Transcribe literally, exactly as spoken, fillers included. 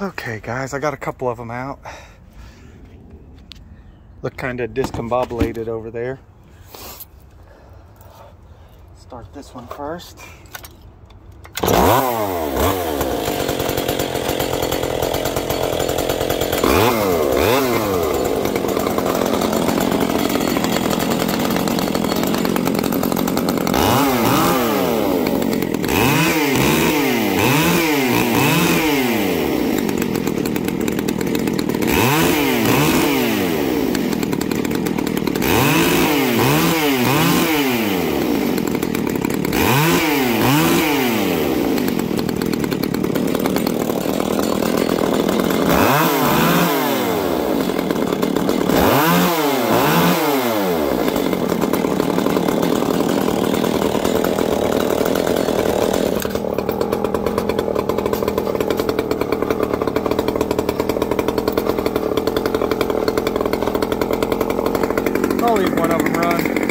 Okay guys, I got a couple of them out. Look kind of discombobulated over there. Start this one first. I'll leave one of them run.